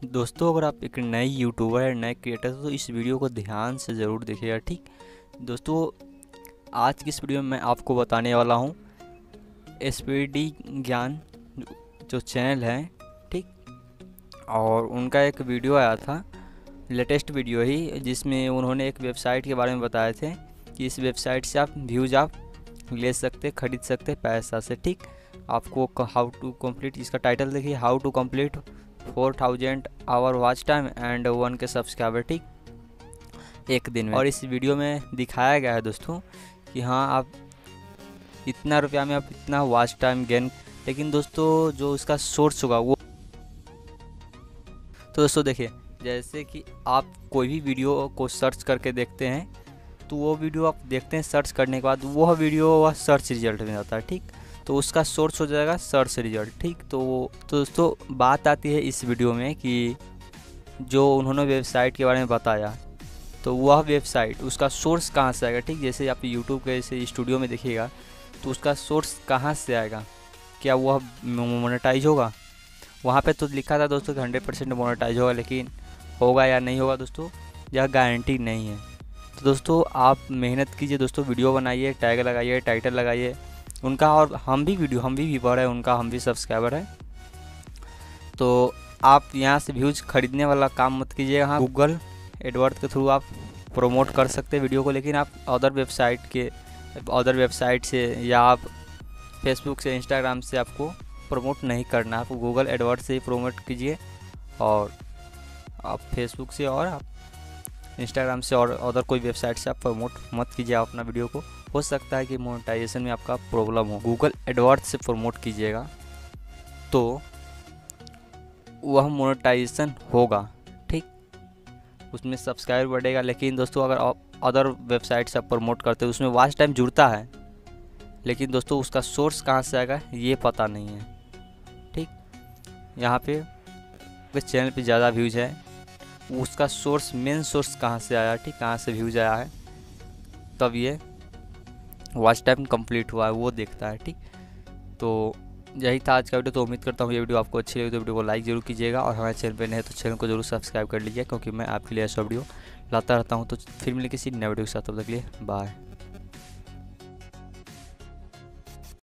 दोस्तों, अगर आप एक नए यूट्यूबर या नए क्रिएटर हो तो इस वीडियो को ध्यान से ज़रूर देखिएगा। ठीक दोस्तों, आज की इस वीडियो में मैं आपको बताने वाला हूँ एसपीडी ज्ञान जो चैनल है। ठीक, और उनका एक वीडियो आया था, लेटेस्ट वीडियो ही, जिसमें उन्होंने एक वेबसाइट के बारे में बताए थे कि इस वेबसाइट से आप व्यूज़ आप ले सकते, खरीद सकते पैसा से। ठीक, आपको हाउ टू कंप्लीट, इसका टाइटल देखिए, how to complete 4000 hour watch time and 1K subscriber. ठीक, एक दिन में। और इस वीडियो में दिखाया गया है दोस्तों कि हाँ, आप इतना रुपया में आप इतना वॉच टाइम गेन, लेकिन दोस्तों जो इसका सोर्स होगा वो, तो दोस्तों देखिए, जैसे कि आप कोई भी वीडियो को सर्च करके देखते हैं तो वो वीडियो आप देखते हैं, सर्च करने के बाद वह वीडियो वह सर्च रिजल्ट में आता है। ठीक, तो उसका सोर्स हो जाएगा सर्च रिजल्ट। ठीक, तो दोस्तों बात आती है इस वीडियो में कि जो उन्होंने वेबसाइट के बारे में बताया, तो वह वेबसाइट उसका सोर्स कहाँ से आएगा। ठीक, जैसे आप यूट्यूब के जैसे स्टूडियो में देखिएगा तो उसका सोर्स कहाँ से आएगा, क्या वह मोनेटाइज होगा। वहाँ पे तो लिखा था दोस्तों कि 100% मोनेटाइज होगा, लेकिन होगा या नहीं होगा दोस्तों, यह गारंटी नहीं है। तो दोस्तों आप मेहनत कीजिए दोस्तों, वीडियो बनाइए, टैग लगाइए, टाइटल लगाइए उनका, और हम भी व्यूअर है उनका, हम भी सब्सक्राइबर है। तो आप यहाँ से व्यूज़ खरीदने वाला काम मत कीजिएगा। हाँ, गूगल एडवर्ड के थ्रू आप प्रमोट कर सकते हैं वीडियो को, लेकिन आप अदर वेबसाइट से या आप फेसबुक से, इंस्टाग्राम से आपको प्रमोट नहीं करना। आप गूगल एडवर्ड से ही प्रमोट कीजिए, और आप फेसबुक से और आप इंस्टाग्राम से और अदर कोई वेबसाइट से आप प्रमोट मत कीजिए अपना वीडियो को। हो सकता है कि मोनेटाइजेशन में आपका प्रॉब्लम हो। गूगल एडवर्ड्स से प्रमोट कीजिएगा तो वह मोनेटाइजेशन होगा। ठीक, उसमें सब्सक्राइबर बढ़ेगा। लेकिन दोस्तों अगर आप अदर वेबसाइट से आप प्रमोट करते हो, उसमें वॉच टाइम जुड़ता है, लेकिन दोस्तों उसका सोर्स कहाँ से आएगा ये पता नहीं है। ठीक, यहाँ पे इस चैनल पे ज़्यादा व्यूज़ है, उसका सोर्स, मेन सोर्स कहाँ से आया, ठीक, कहाँ से व्यूज़ आया है, तब ये वॉच टाइम कंप्लीट हुआ है वो देखता है। ठीक, तो यही था आज का वीडियो। तो उम्मीद करता हूँ ये वीडियो आपको अच्छी लगी तो वीडियो को लाइक जरूर कीजिएगा, और हमारे चैनल पे नए तो चैनल को जरूर सब्सक्राइब कर लीजिए, क्योंकि मैं आपके लिए ऐसा वीडियो लाता रहता हूँ। तो फिर मिले किसी नए वीडियो के साथ, तब तक के लिए बाय।